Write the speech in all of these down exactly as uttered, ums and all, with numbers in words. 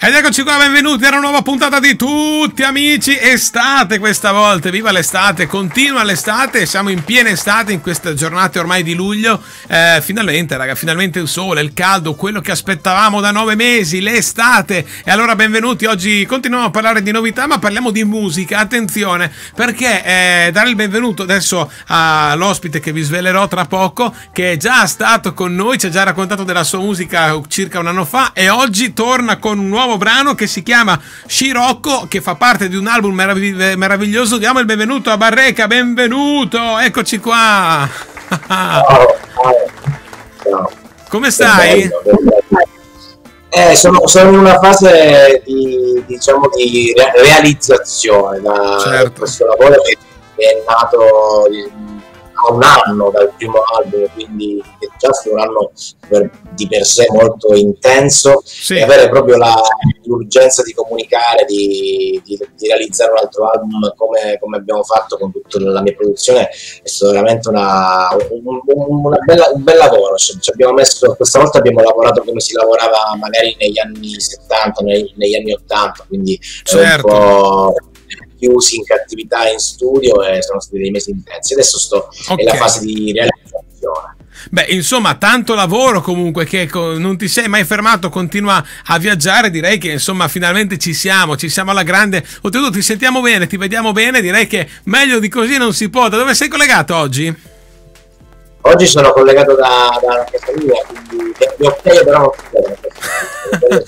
Ed eccoci qua, benvenuti a una nuova puntata di Tutti Amici Estate questa volta. Viva l'estate, continua l'estate, siamo in piena estate in queste giornate ormai di luglio. Eh, finalmente, raga, finalmente il sole, il caldo, quello che aspettavamo da nove mesi, l'estate. E allora benvenuti, oggi continuiamo a parlare di novità, ma parliamo di musica. Attenzione, perché eh, dare il benvenuto adesso all'ospite che vi svelerò tra poco, che è già stato con noi, ci ha già raccontato della sua musica circa un anno fa e oggi torna con un nuovo brano che si chiama Scirocco, che fa parte di un album meravigli meraviglioso. Diamo il benvenuto a Barreca. Benvenuto, eccoci qua. Ciao, ciao. Come stai? Eh, sono, sono in una fase di, diciamo, di re realizzazione da certo. questo lavoro che è nato a un anno dal primo album, quindi è già stato un anno per, di per sé molto intenso, sì. E avere proprio l'urgenza di comunicare, di, di, di realizzare un altro album come, come abbiamo fatto con tutta la mia produzione è stato veramente una, un, una bella, un bel lavoro. Ci abbiamo messo, questa volta abbiamo lavorato come si lavorava magari negli anni settanta, negli, negli anni ottanta, quindi certo. un po' chiusi in cattività in studio e sono stati dei mesi intensi. Adesso sto okay. nella fase di realizzazione. Beh, insomma, tanto lavoro comunque che non ti sei mai fermato, continua a viaggiare, direi che insomma finalmente ci siamo, ci siamo alla grande. Oltretutto ti sentiamo bene, ti vediamo bene, direi che meglio di così non si può. Da dove sei collegato oggi? Oggi sono collegato da, da casa mia, quindi mi occhiaio però non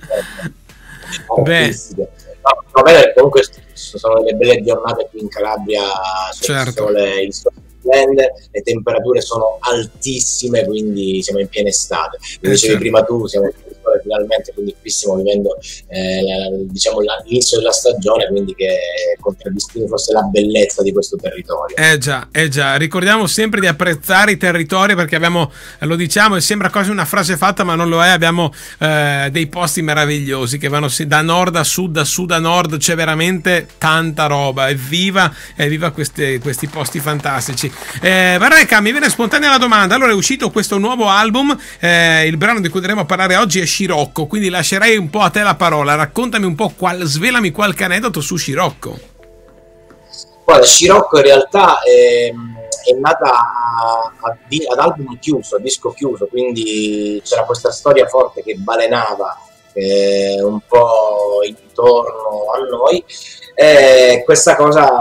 sono beh. No, no, beh, comunque sono delle belle giornate qui in Calabria, certo. il sole, il sole splende, le temperature sono altissime, quindi siamo in piena estate. Come dicevi certo. prima tu, siamo in sole finalmente, quindi qui stiamo vivendo eh, diciamo l'inizio della stagione, quindi che contraddistingue forse la bellezza di questo territorio. Eh già, eh già, ricordiamo sempre di apprezzare i territori, perché abbiamo, lo diciamo, e sembra quasi una frase fatta ma non lo è, abbiamo eh, dei posti meravigliosi che vanno da nord a sud, da sud a nord, c'è veramente tanta roba. Evviva, evviva queste, questi posti fantastici. eh, Barreca, mi viene spontanea la domanda. Allora, è uscito questo nuovo album, eh, il brano di cui andremo a parlare oggi è Scirocco, quindi lascerei un po' a te la parola. Raccontami un po', qual, svelami qualche aneddoto su Scirocco. Guarda, Scirocco in realtà è, è nata a, a, ad album chiuso, a disco chiuso, quindi c'era questa storia forte che balenava eh, un po' intorno a noi, e questa cosa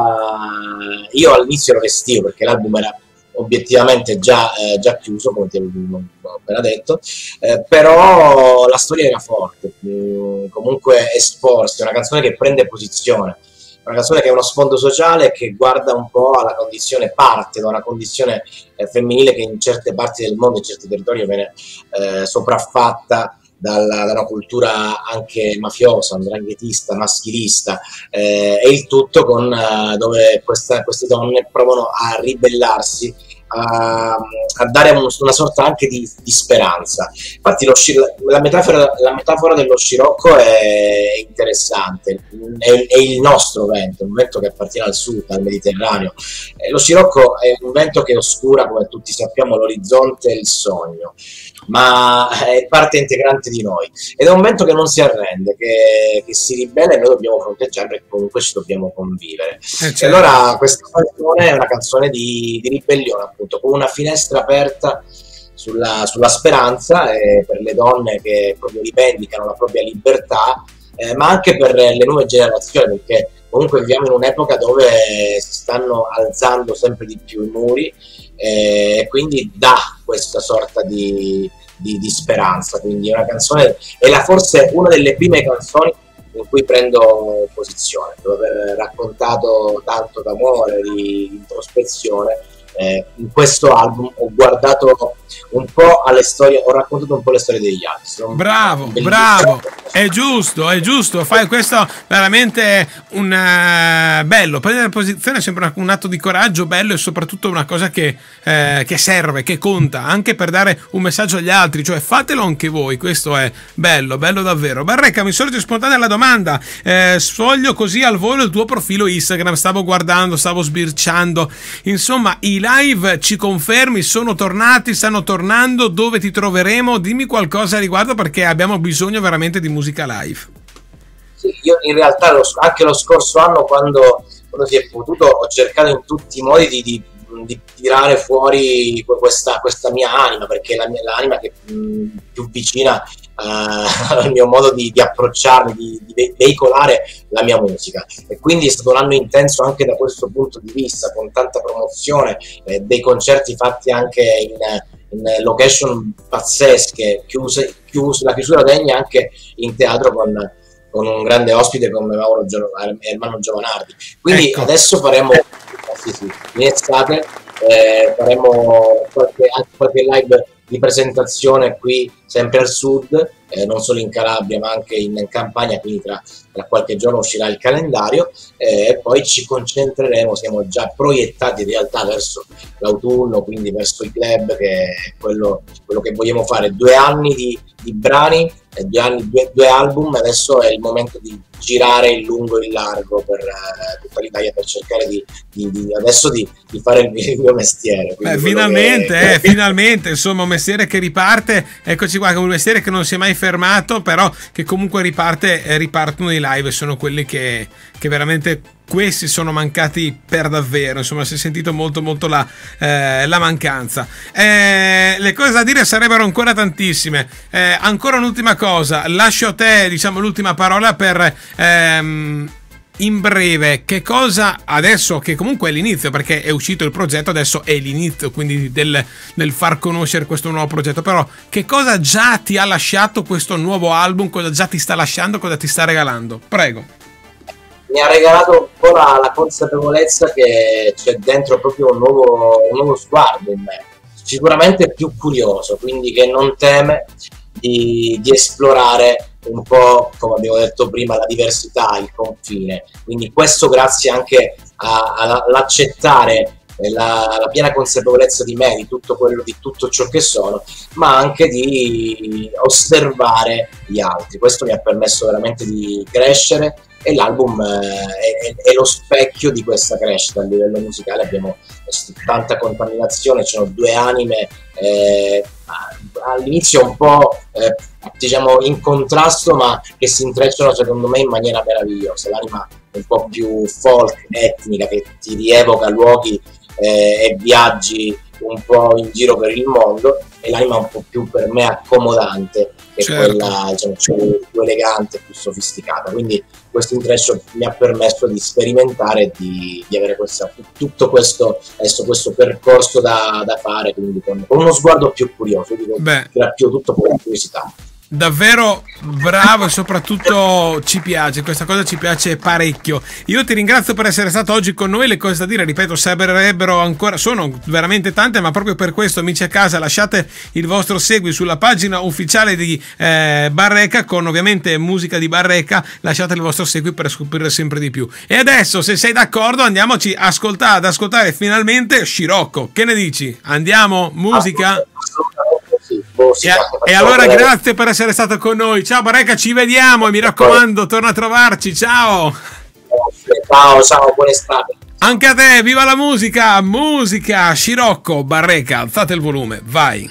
io all'inizio lo vestivo perché l'album era obiettivamente già, eh, già chiuso, come ti ho appena detto, eh, però la storia era forte, mm, comunque esporsi, è una canzone che prende posizione, una canzone che ha uno sfondo sociale, che guarda un po' alla condizione, parte da una condizione eh, femminile che in certe parti del mondo, in certi territori viene eh, sopraffatta dalla, da una cultura anche mafiosa, andranghetista, maschilista, eh, e il tutto con eh, dove questa, queste donne provano a ribellarsi, A, a dare un, una sorta anche di, di speranza. Infatti lo, la, metafora, la metafora dello scirocco è interessante, è, è il nostro vento, un vento che appartiene al sud, al Mediterraneo. E lo scirocco è un vento che oscura, come tutti sappiamo, l'orizzonte e il sogno, ma è parte integrante di noi ed è un vento che non si arrende, che, che si ribella, e noi dobbiamo fronteggiare perché comunque ci dobbiamo convivere. Eh, certo. E allora questa canzone è una canzone di, di ribellione, appunto, con una finestra aperta sulla, sulla speranza, eh, per le donne che proprio rivendicano la propria libertà, eh, ma anche per le nuove generazioni, perché comunque viviamo in un'epoca dove si stanno alzando sempre di più i muri, e eh, quindi dà questa sorta di, di, di speranza. Quindi è una canzone, è la, forse una delle prime canzoni in cui prendo posizione, dopo aver raccontato tanto d'amore, di introspezione. Eh, in questo album ho guardato un po' alle storie, ho raccontato un po' le storie degli altri. Sono bravo, bravo, è giusto, è giusto, fai questo veramente un uh, bello, prendere posizione è sempre un atto di coraggio bello, e soprattutto una cosa che, eh, che serve, che conta anche per dare un messaggio agli altri, cioè fatelo anche voi. Questo è bello, bello davvero. Barreca, mi sorge spontanea la domanda, eh, sfoglio così al volo il tuo profilo Instagram, stavo guardando, stavo sbirciando, insomma i live ci confermi, sono tornati, stanno tornando, dove ti troveremo? Dimmi qualcosa a riguardo, perché abbiamo bisogno veramente di musica live. Sì, io in realtà lo, anche lo scorso anno quando, quando si è potuto ho cercato in tutti i modi di, di, di tirare fuori questa, questa mia anima, perché è la mia, l'anima che è più vicina uh, al mio modo di, di approcciarmi, di, di veicolare la mia musica, e quindi è stato un anno intenso anche da questo punto di vista, con tanta promozione, eh, dei concerti fatti anche in, in location pazzesche, chiuse, chiuse, la chiusura degna anche in teatro con con un grande ospite come Mauro Gio- Ermanno Giovanardi. Quindi ecco, adesso faremo sì, sì, in estate eh, faremo qualche, anche qualche live di presentazione qui sempre al sud, eh, non solo in Calabria ma anche in, in Campania, quindi tra, tra qualche giorno uscirà il calendario, eh, e poi ci concentreremo, siamo già proiettati in realtà verso l'autunno, quindi verso i club, che è quello, quello che vogliamo fare. Due anni di, di brani, eh, due, anni, due, due album, adesso è il momento di girare in lungo e in largo per uh, tutta l'Italia, per cercare di, di, di adesso di, di fare il mio, il mio mestiere. Beh, finalmente, che... eh, finalmente, insomma, un mestiere che riparte, eccoci qua, un mestiere che non si è mai fermato, però che comunque riparte, eh, ripartono i live, sono quelli che, che veramente questi sono mancati per davvero, insomma si è sentito molto molto la, eh, la mancanza. Eh, le cose da dire sarebbero ancora tantissime. Eh, ancora un'ultima cosa, lascio a te, diciamo, l'ultima parola per ehm, in breve, che cosa adesso, che comunque è l'inizio, perché è uscito il progetto, adesso è l'inizio quindi del, del far conoscere questo nuovo progetto, però che cosa già ti ha lasciato questo nuovo album, cosa già ti sta lasciando, cosa ti sta regalando? Prego. Mi ha regalato un po' la, la consapevolezza che c'è dentro proprio un nuovo, un nuovo sguardo in me, sicuramente più curioso, quindi che non teme di, di esplorare un po', come abbiamo detto prima, la diversità, il confine. Quindi questo grazie anche all'accettare la, la piena consapevolezza di me, di tutto quello, di tutto ciò che sono, ma anche di osservare gli altri. Questo mi ha permesso veramente di crescere, e l'album eh, è, è lo specchio di questa crescita a livello musicale. Abbiamo tanta contaminazione, ci sono due anime eh, all'inizio un po' eh, diciamo in contrasto, ma che si intrecciano secondo me in maniera meravigliosa. L'anima un po' più folk, etnica, che ti rievoca luoghi eh, e viaggi un po' in giro per il mondo, e l'anima un po' più per me accomodante, che certo, è quella, diciamo, più elegante, più sofisticata. Quindi questo intreccio mi ha permesso di sperimentare e di, di avere questa, tutto questo, adesso questo percorso da, da fare, quindi con, con uno sguardo più curioso, dico, più tutto con curiosità. Davvero bravo, e soprattutto ci piace, questa cosa ci piace parecchio. Io ti ringrazio per essere stato oggi con noi. Le cose da dire, ripeto, sarebbero ancora, sono veramente tante, ma proprio per questo, amici a casa, lasciate il vostro segui sulla pagina ufficiale di eh, Barreca, con ovviamente musica di Barreca. Lasciate il vostro segui per scoprire sempre di più. E adesso, se sei d'accordo, andiamoci ascoltare, ad ascoltare finalmente Scirocco. Che ne dici? Andiamo? Musica? E, e allora grazie per essere stato con noi. Ciao Barreca, ci vediamo e mi raccomando, torna a trovarci. Ciao. Ciao, ciao, buona estate. Anche a te, viva la musica. Musica, Scirocco, Barreca, alzate il volume, vai.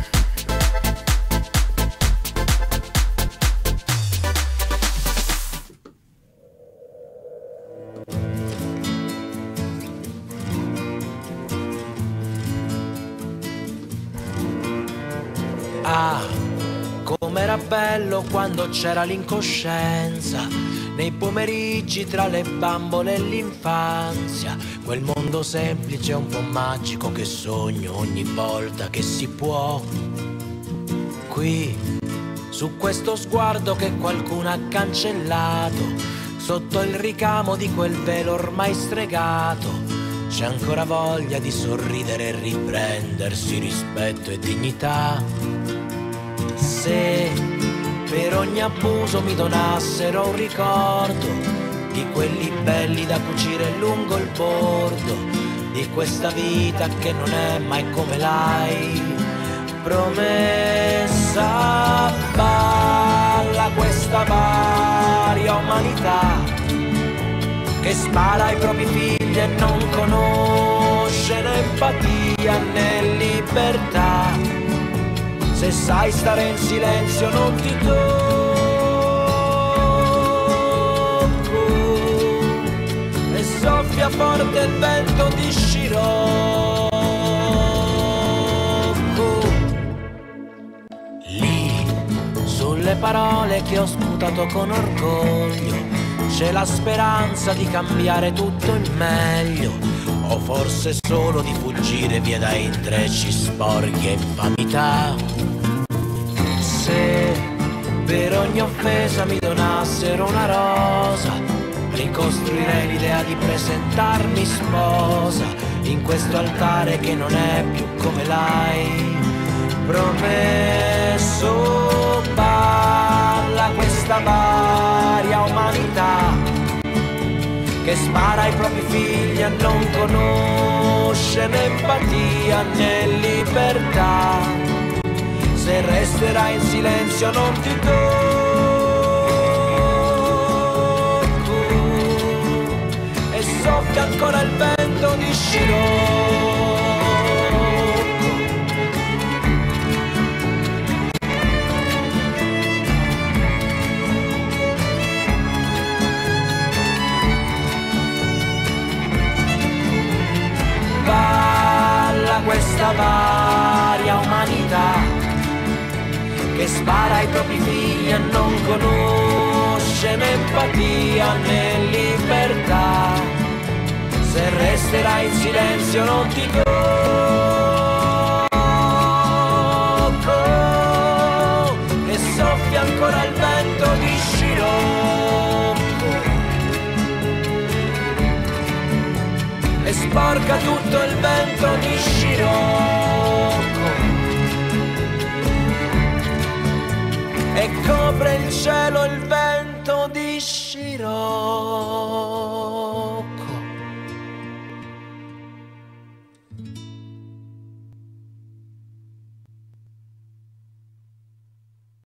Ah, com'era bello quando c'era l'incoscienza, nei pomeriggi tra le bambole e l'infanzia, quel mondo semplice e un po' magico che sogno ogni volta che si può. Qui, su questo sguardo che qualcuno ha cancellato, sotto il ricamo di quel velo ormai stregato, c'è ancora voglia di sorridere e riprendersi rispetto e dignità. Se per ogni abuso mi donassero un ricordo di quelli belli da cucire lungo il bordo di questa vita che non è mai come l'hai promessa, balla questa varia umanità che spara ai propri figli e non conosce né empatia né libertà. Se sai stare in silenzio non ti soffia forte il vento di Scirocco. Lì, sulle parole che ho sputato con orgoglio, c'è la speranza di cambiare tutto in meglio, o forse solo di fuggire via da intrecci sporchi e infamità. Se per ogni offesa mi donassero una rosa, ricostruirei l'idea di presentarmi sposa in questo altare che non è più come l'hai promesso. Balla questa varia umanità che spara ai propri figli e non conosce né empatia né libertà. Se resterai in silenzio non ti tocco, e soffia ancora il vento di Scirocco. Balla questa varia umanità che spara ai propri figli e non conosce né empatia né libertà. Se resterai in silenzio non ti tocco, e soffia ancora il vento di Scirocco e sporca tutto il vento di Scirocco e copre il cielo il vento di Scirocco.